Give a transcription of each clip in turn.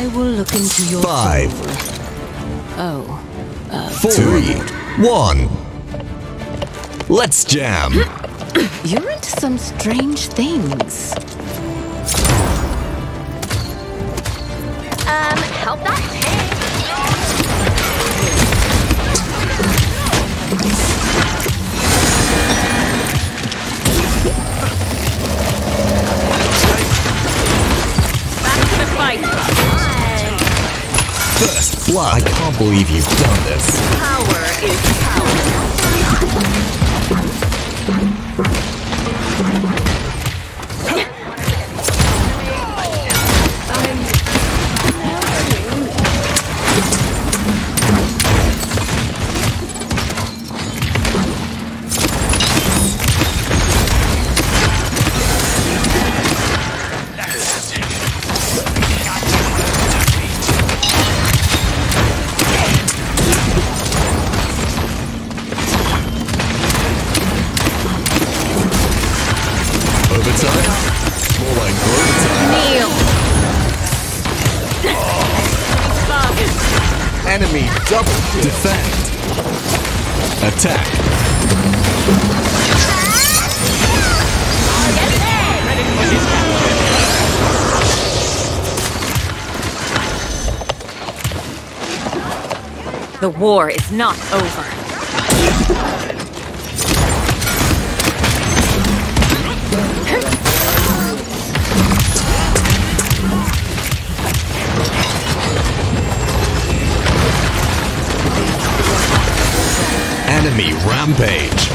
I will look into your 5, soul. Oh. 3, 1. Let's jam. You're into some strange things. Help that tank. Back to the fight. First blood. I can't believe you've done this. Power is power. Overtime? More like overtime. Kneel. Enemy double kill. Defend. Attack. The war is not over. Enemy rampage.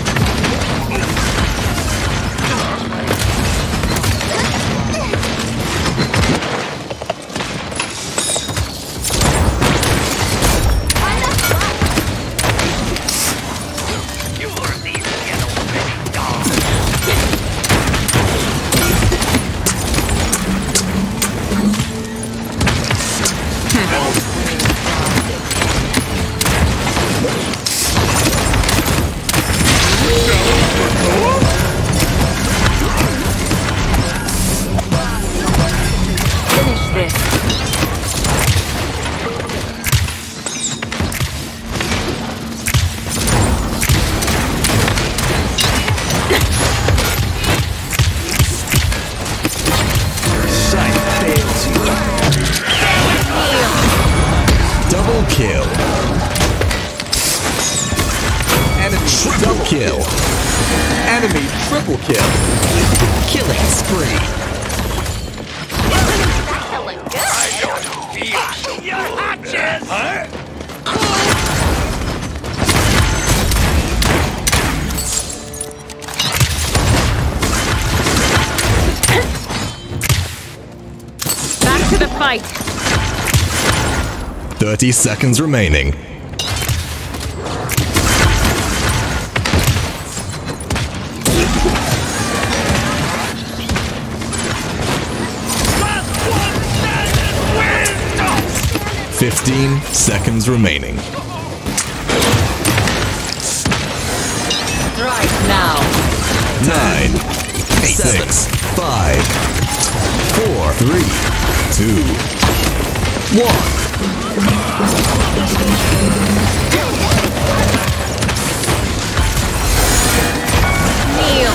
Finish this. Double kill. Enemy double kill. Enemy triple kill. Killing spree. Back to the fight. 30 seconds remaining. Win! 15 seconds remaining. Strike now. 9, 6, 5, 4, 3, 2, 1. Kneel.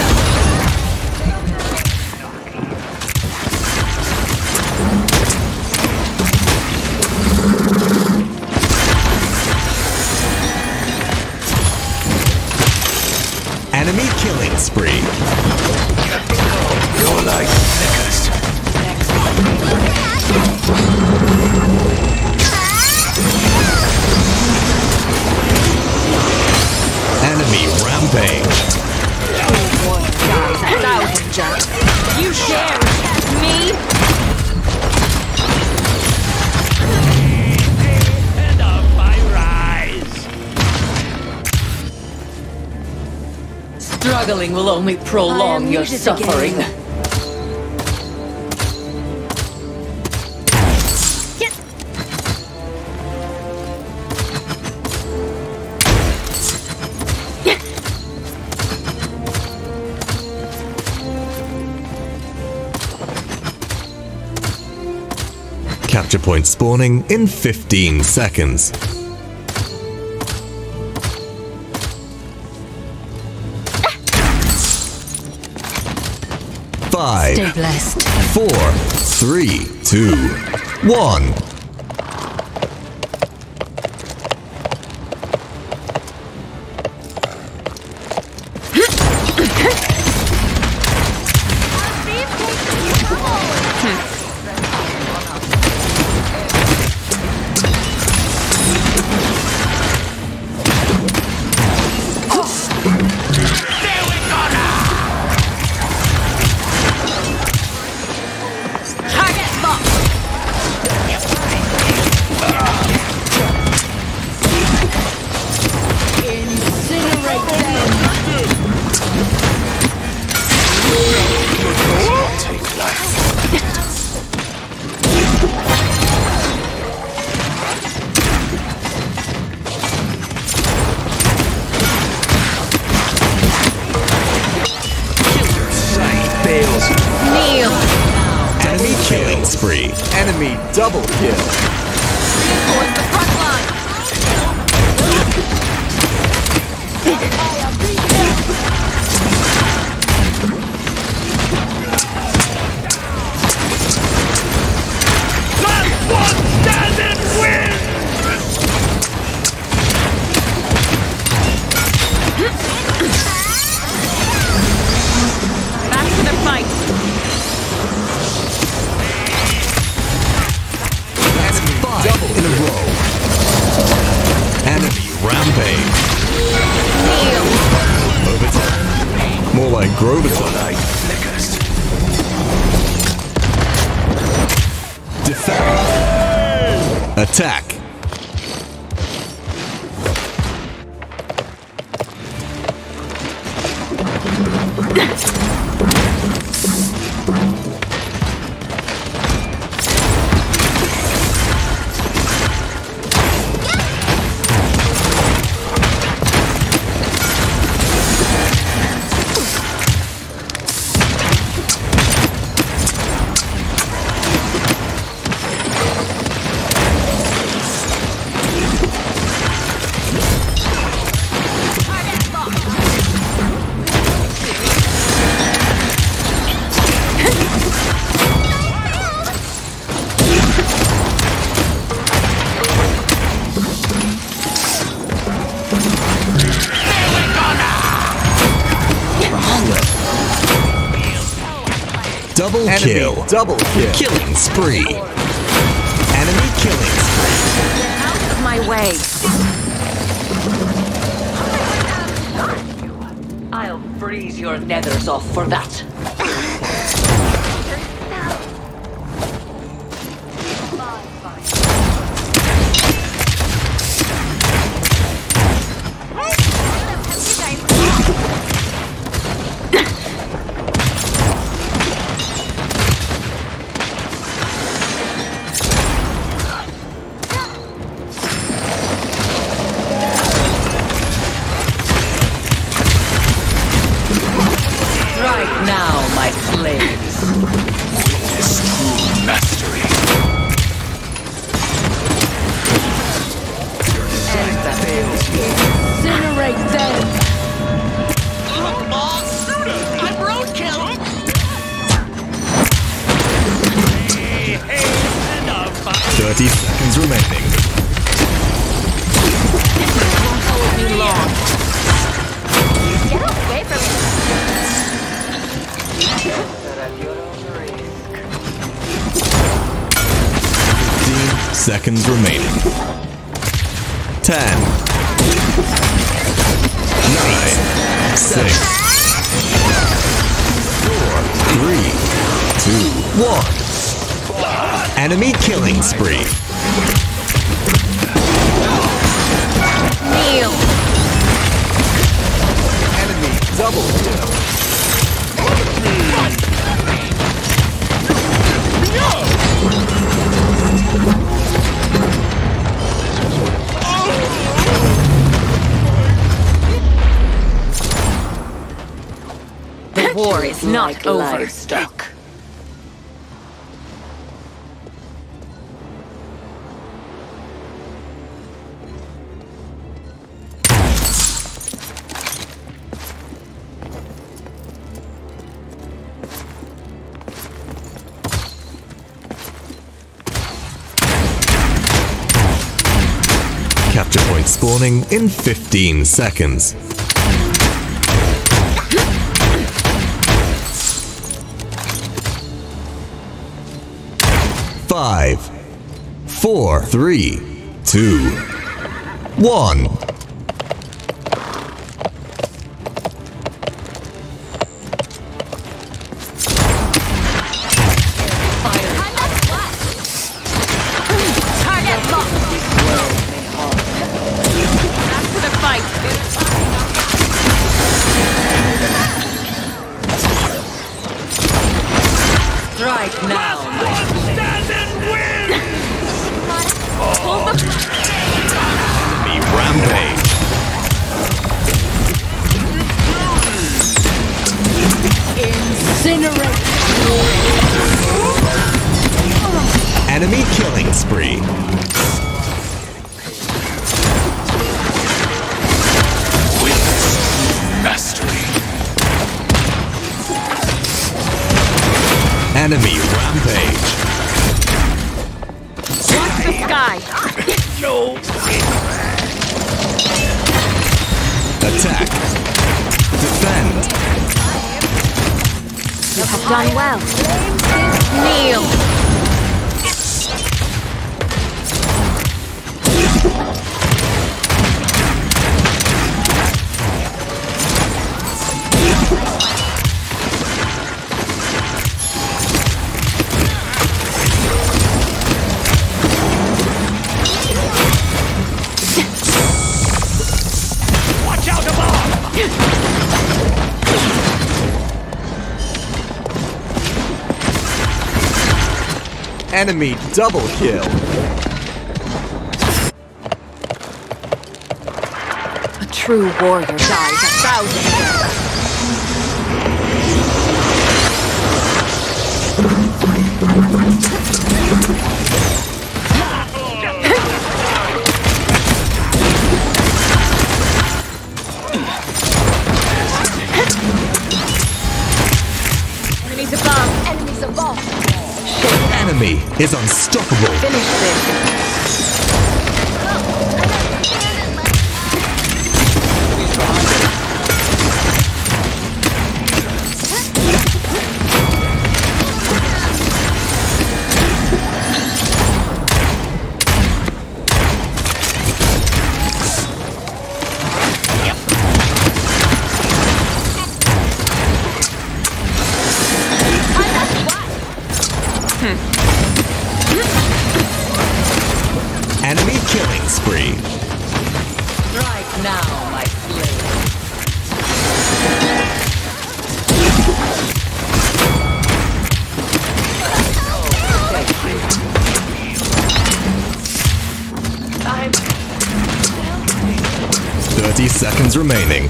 Enemy killing spree. You're like thickest. Enemy rampage. One dies 1,000 just. You dare attack me? And up I rise. Struggling will only prolong your suffering. Capture point spawning in 15 seconds. 5, Stay blessed. 4, 3, 2, 1. Target locked. Incinerate them. Take life. Sight fails. Kneel. Enemy killing spree. Enemy double kill. Reinforce the front line. Last one standing wins! Back to the fight. Double in a row. Enemy rampage. Kneel. Overtime. More like Groverton. Light flickers. Defend. Attack. Double Enemy kill. double kill. Killing spree. Enemy killing spree. Out of my way. I'll freeze your nethers off for that. Right now, my slaves. This true mastery. Sight fails. Incinerate them. Look, Maul, sooner! I'm roadkill! Hey, and a fire. 30 seconds remaining. Won't hold me long. Get away from me. 15 seconds remaining. 10, 9, 6, 4, 3, 2, 1. Enemy killing spree. Kneel. Enemy double kill. The war is not Like over. livestock. spawning in 15 seconds. 5, 4, 3, 2, 1. Target locked. Back to the fight. Strike now. Enemy rampage. Incinerate. Enemy killing spree. Mastery. Enemy rampage. Watch the sky. Attack. Defend. You have done well. Kneel. Watch out above! Enemy double kill. A true warrior dies 1,000 deaths. Enemies above. Enemies above. Enemy is unstoppable. Finish this. Enemy killing spree. Strike now, my slave. I'm 30 seconds remaining.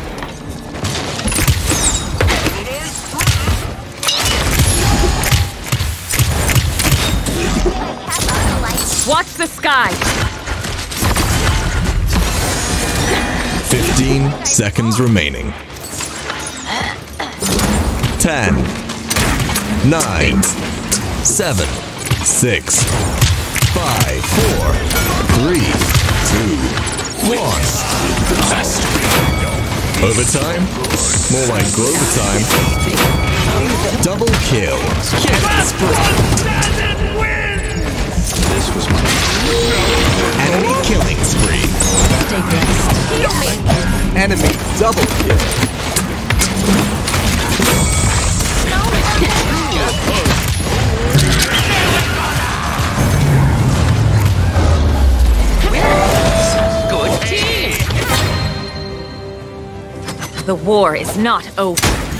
Watch the sky. 15 seconds remaining. 10, 9, 7, 6, 5, 4, 3, 2, 1. Overtime? More like Grover time. Double kill. Killing spree. This was my Enemy killing spree. Enemy double kill. good team. The war is not over.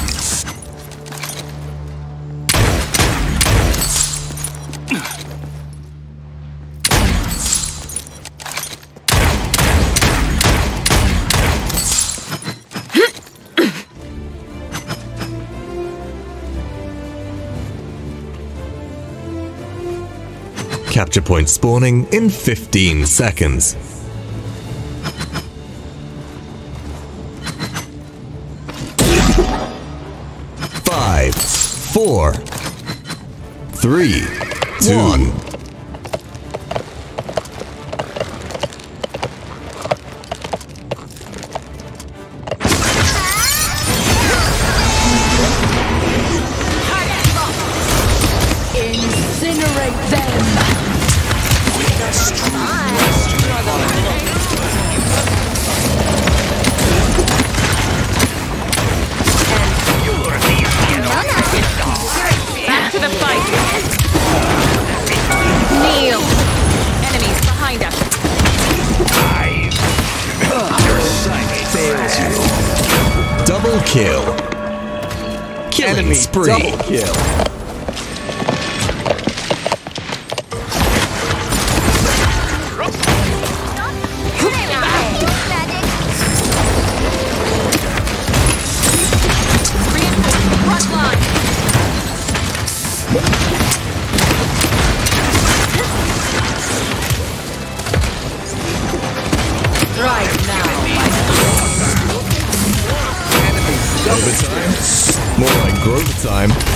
Capture point spawning in 15 seconds. 5, 4, 3, 2, 1. Triple kill. Killing Enemy spree. double kill. Reinforce the front line. Right now, my Overtime? More like Grover time.